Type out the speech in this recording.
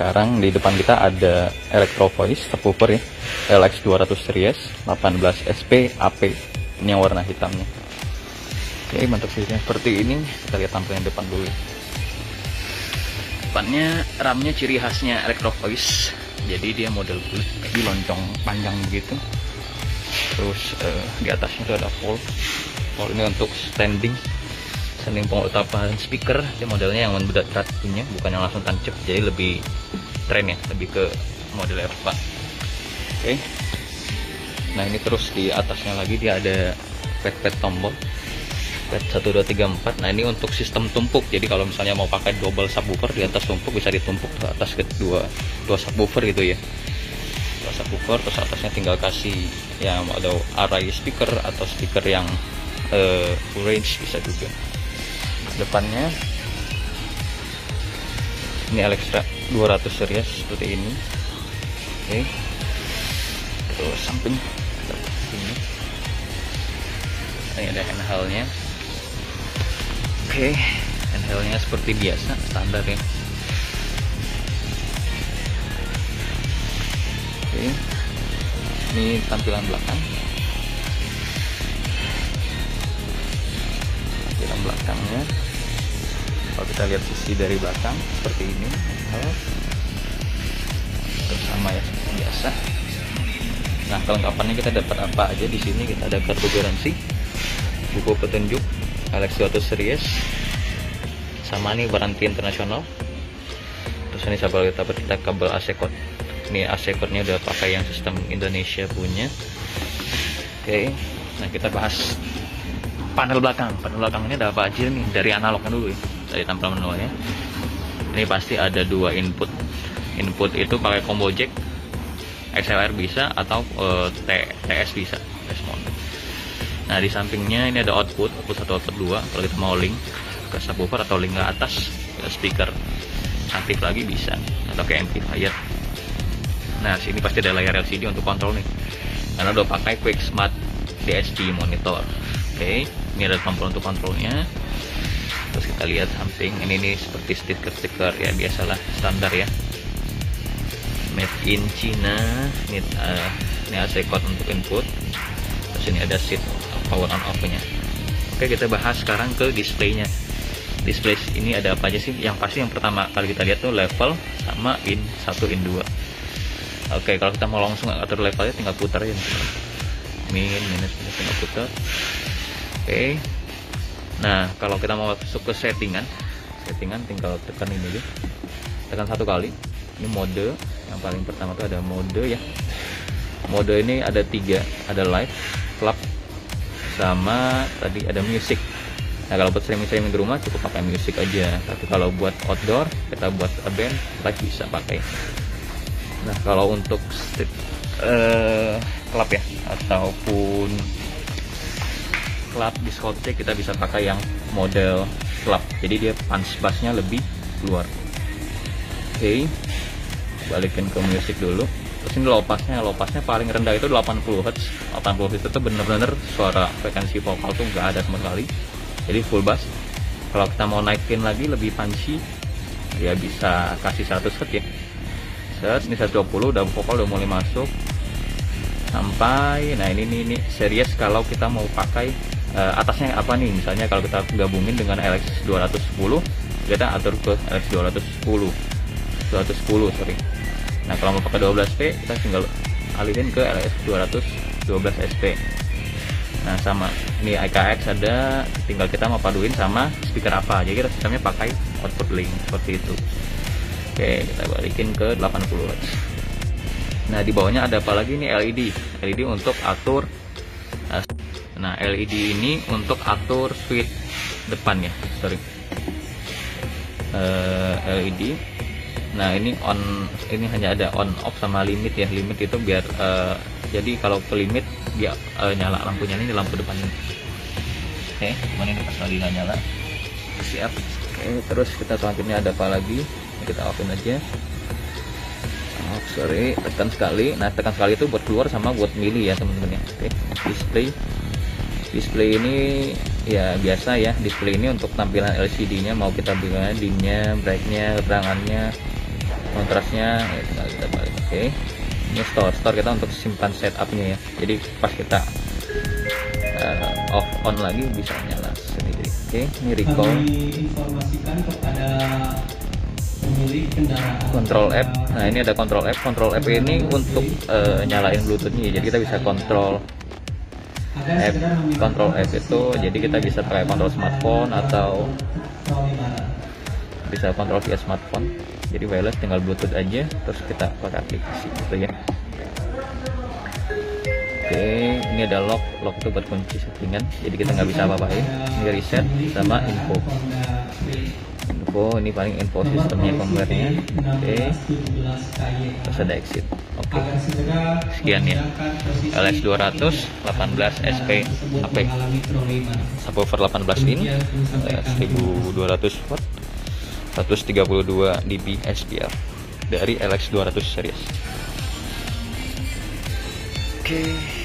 sekarang di depan kita ada Electro Voice subwoofer ya, LX200 series 18 SP AP. Ini yang warna hitamnya. Oke, bentuk fiturnya seperti ini. Kita lihat tampilan depan dulu. Depannya RAM-nya ciri khasnya Electro Voice. Jadi dia model bulat, jadi loncong panjang begitu. Terus di atasnya itu ada pole ini untuk standing pengutapan speaker. Dia modelnya yang berat punya, bukan yang langsung tancap, jadi lebih tren ya, lebih ke model Eropa. Oke. Nah ini terus di atasnya lagi dia ada pad tombol, pad 1 2 3 4. Nah ini untuk sistem tumpuk, jadi kalau misalnya mau pakai double subwoofer di atas tumpuk, bisa ditumpuk ke atas ke dua subwoofer gitu ya, dua subwoofer. Terus atasnya tinggal kasih yang ada array speaker atau speaker yang full range bisa juga. Depannya ini LX200 series seperti ini. Oke. Terus samping ini ada handheld-nya. Oke, handheld-nya seperti biasa, standar ya. Oke, ini tampilan belakang. Tampilan belakangnya, kalau kita lihat sisi dari belakang seperti ini, terus sama ya, biasa. Nah, kelengkapannya kita dapat apa aja di sini? Kita ada kartu garansi, buku petunjuk LX200 series, sama nih garansi internasional. Terus ini kita kabel AC cord. Ini AC cordnya udah pakai yang sistem Indonesia punya. Oke, nah kita bahas panel belakang. Panel belakang ini ada apa aja nih? Dari analognya dulu ya, dari tampilan manualnya. Ini pasti ada dua input. Input itu pakai combo jack, XLR bisa atau TS bisa. Nah di sampingnya ini ada output 1, output 2. Kalau kita mau link ke subwoofer atau link ke atas ke speaker, aktif lagi bisa, atau ke amplifier. Nah sini pasti ada layar LCD untuk kontrol nih, karena udah pakai Quick Smart DSG monitor. Oke, ini ada tombol untuk kontrolnya. Terus kita lihat samping ini seperti stiker ya, biasalah standar ya, made in China. Ini AC cord untuk input. Terus ini ada seat power on off nya. Oke, kita bahas sekarang ke displaynya. Display ini ada apa aja sih? Yang pasti yang pertama kali kita lihat tuh level sama in 1 in 2. Oke, kalau kita mau langsung atur levelnya tinggal puterin, min minus tinggal putar. Oke. Nah kalau kita mau masuk ke settingan tinggal tekan ini aja, tekan 1 kali. Ini mode yang paling pertama tuh ada mode ya. Mode ini ada 3, ada live, club, sama tadi ada music. Nah kalau buat streaming di rumah cukup pakai music aja, tapi kalau buat outdoor kita buat band live bisa pakai. Nah kalau untuk club ya, ataupun club diskotek, kita bisa pakai yang model club, jadi dia punch bassnya lebih keluar. Oke, balikin ke music dulu. Terus ini lopasnya paling rendah itu 80 Hz. 80 Hz itu bener-bener suara frekuensi vokal tuh nggak ada sama sekali, jadi full bass. Kalau kita mau naikin lagi lebih punchy ya bisa kasih 100 Hz ya. Ini 120, udah vokal udah mulai masuk sampai, nah ini series. Kalau kita mau pakai atasnya apa nih, misalnya kalau kita gabungin dengan LX210, kita atur ke LX210 sorry. Nah kalau mau pakai 12P kita tinggal alihin ke LX212 SP. Nah sama ini IKX ada, tinggal kita mau paduin sama speaker apa, jadi kita sistemnya pakai output link seperti itu. Oke, kita balikin ke 80 Hz. Nah di bawahnya ada apa lagi nih? LED untuk atur. Nah LED ini untuk atur switch depan ya, sorry. LED. Nah ini on, ini hanya ada on off sama limit ya. Limit itu biar jadi kalau ke limit dia nyala lampunya, ini lampu depannya. Oke, mana ini pas lagi nggak nyala. Siap. Oke, terus kita selanjutnya ada apa lagi? Kita offin aja. Oh, sorry, tekan sekali. Nah tekan sekali itu buat keluar sama buat milih ya teman-teman ya. Oke, display ini ya biasa ya. Display ini untuk tampilan LCD nya, mau kita bilang dimnya, brightnya, terangannya, kontrasnya ya tinggal kita balik. Oke, ini store kita untuk simpan setupnya ya, jadi pas kita off on lagi bisa nyala sendiri. Oke, ini recall. Kami informasikan kepada pemilik kendaraan Control app. Nah, ini ada control app. Control app ini untuk nyalain bluetoothnya, jadi kita bisa kontrol app. Control app itu jadi kita bisa pakai kontrol smartphone atau bisa kontrol via smartphone, jadi wireless, tinggal bluetooth aja terus kita pakai aplikasi gitu ya. Oke, ini ada lock itu buat kunci settingan, jadi kita nggak bisa apa-apain. Ini reset sama info, ini paling info sistemnya, firmware-nya. Oke, terus ada exit. Oke, sekian ya LX200 18 SP AP, subwoofer 18 in, 1200 watt, 132 dB SPR dari LX200 series. Oke.